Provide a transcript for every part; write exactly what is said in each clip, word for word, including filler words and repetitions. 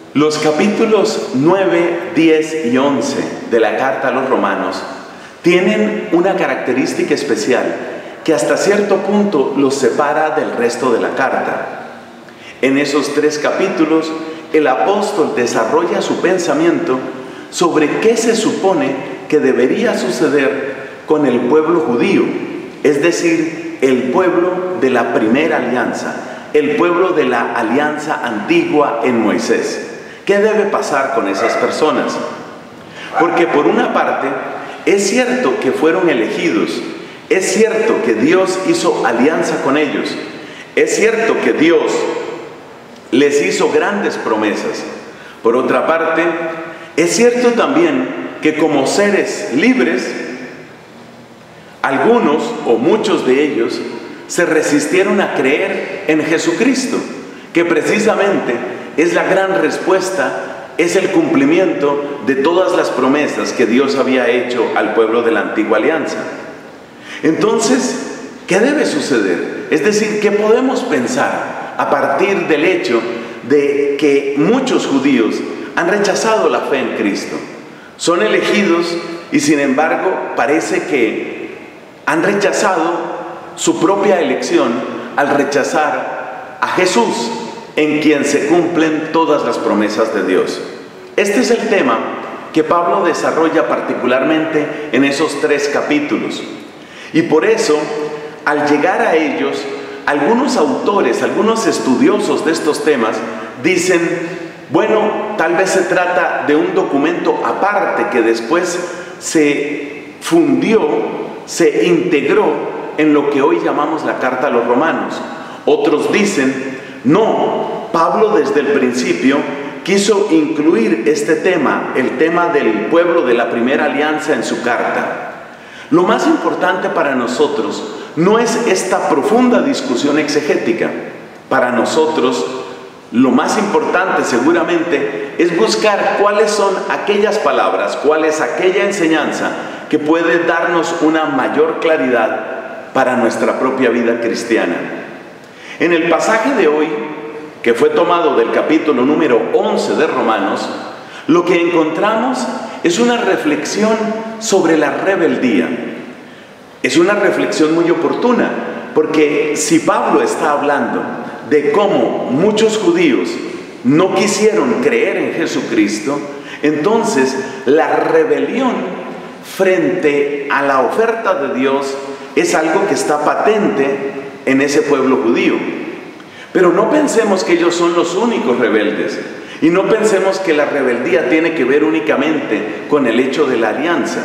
Los capítulos nueve, diez y once de la carta a los romanos tienen una característica especial que hasta cierto punto los separa del resto de la carta. En esos tres capítulos, el apóstol desarrolla su pensamiento sobre qué se supone que debería suceder con el pueblo judío, es decir, el pueblo de la primera alianza, el pueblo de la alianza antigua en Moisés. ¿Qué debe pasar con esas personas? Porque por una parte, es cierto que fueron elegidos, es cierto que Dios hizo alianza con ellos, es cierto que Dios les hizo grandes promesas. Por otra parte, es cierto también que como seres libres, algunos o muchos de ellos se resistieron a creer en Jesucristo, que precisamente es la gran respuesta, es el cumplimiento de todas las promesas que Dios había hecho al pueblo de la antigua alianza. Entonces, ¿qué debe suceder? Es decir, ¿qué podemos pensar a partir del hecho de que muchos judíos han rechazado la fe en Cristo? Son elegidos y sin embargo parece que han rechazado su propia elección al rechazar a Jesús, en quien se cumplen todas las promesas de Dios. Este es el tema que Pablo desarrolla particularmente en esos tres capítulos. Y por eso, al llegar a ellos, algunos autores, algunos estudiosos de estos temas dicen, bueno, tal vez se trata de un documento aparte que después se fundió, se integró en lo que hoy llamamos la carta a los romanos. Otros dicen, no, Pablo desde el principio quiso incluir este tema, el tema del pueblo de la primera alianza en su carta. Lo más importante para nosotros no es esta profunda discusión exegética. Para nosotros, lo más importante seguramente es buscar cuáles son aquellas palabras, cuál es aquella enseñanza que puede darnos una mayor claridad para nuestra propia vida cristiana. En el pasaje de hoy, que fue tomado del capítulo número once de Romanos, lo que encontramos es una reflexión sobre la rebeldía. Es una reflexión muy oportuna, porque si Pablo está hablando de cómo muchos judíos no quisieron creer en Jesucristo, entonces la rebelión frente a la oferta de Dios es algo que está patente en ese pueblo judío. Pero no pensemos que ellos son los únicos rebeldes, y no pensemos que la rebeldía tiene que ver únicamente con el hecho de la alianza.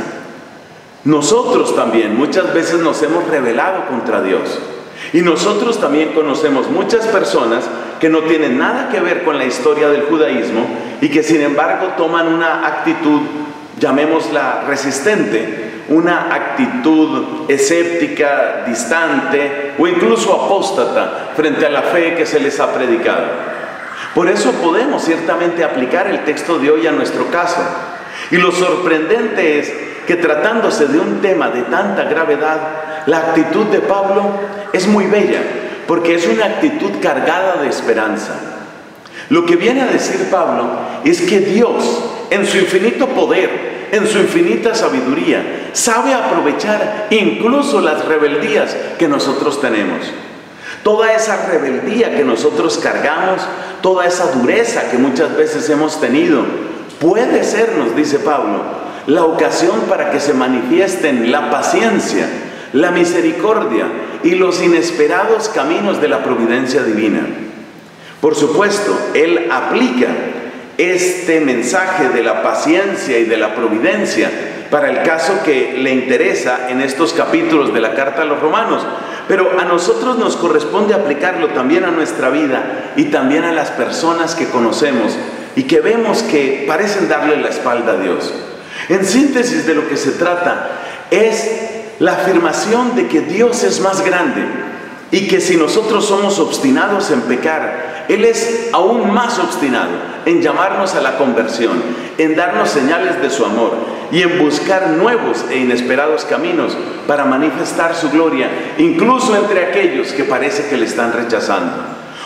Nosotros también muchas veces nos hemos rebelado contra Dios, y nosotros también conocemos muchas personas que no tienen nada que ver con la historia del judaísmo y que sin embargo toman una actitud, llamémosla resistente, una actitud escéptica, distante o incluso apóstata frente a la fe que se les ha predicado. Por eso podemos ciertamente aplicar el texto de hoy a nuestro caso. Y lo sorprendente es que tratándose de un tema de tanta gravedad, la actitud de Pablo es muy bella, porque es una actitud cargada de esperanza. Lo que viene a decir Pablo es que Dios, en su infinito poder, en su infinita sabiduría, sabe aprovechar incluso las rebeldías que nosotros tenemos. Toda esa rebeldía que nosotros cargamos, toda esa dureza que muchas veces hemos tenido, puede ser, nos dice Pablo, la ocasión para que se manifiesten la paciencia, la misericordia y los inesperados caminos de la providencia divina. Por supuesto, él aplica este mensaje de la paciencia y de la providencia para el caso que le interesa en estos capítulos de la carta a los romanos, pero a nosotros nos corresponde aplicarlo también a nuestra vida y también a las personas que conocemos y que vemos que parecen darle la espalda a Dios. En síntesis, de lo que se trata es la afirmación de que Dios es más grande y que si nosotros somos obstinados en pecar, Él es aún más obstinado en llamarnos a la conversión, en darnos señales de su amor y en buscar nuevos e inesperados caminos para manifestar su gloria, incluso entre aquellos que parece que le están rechazando.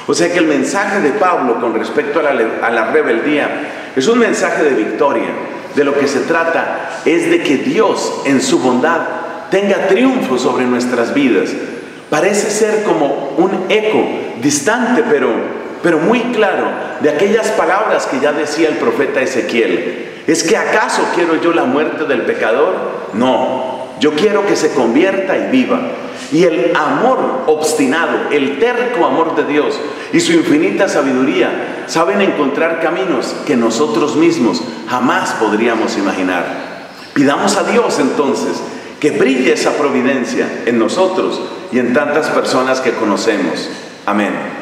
O sea que el mensaje de Pablo con respecto a la, a la rebeldía es un mensaje de victoria. De lo que se trata es de que Dios en su bondad tenga triunfo sobre nuestras vidas. Parece ser como un eco distante, pero, pero muy claro, de aquellas palabras que ya decía el profeta Ezequiel. ¿Es que acaso quiero yo la muerte del pecador? No, yo quiero que se convierta y viva. Y el amor obstinado, el terco amor de Dios y su infinita sabiduría saben encontrar caminos que nosotros mismos jamás podríamos imaginar. Pidamos a Dios entonces que brille esa providencia en nosotros y en tantas personas que conocemos. Amén.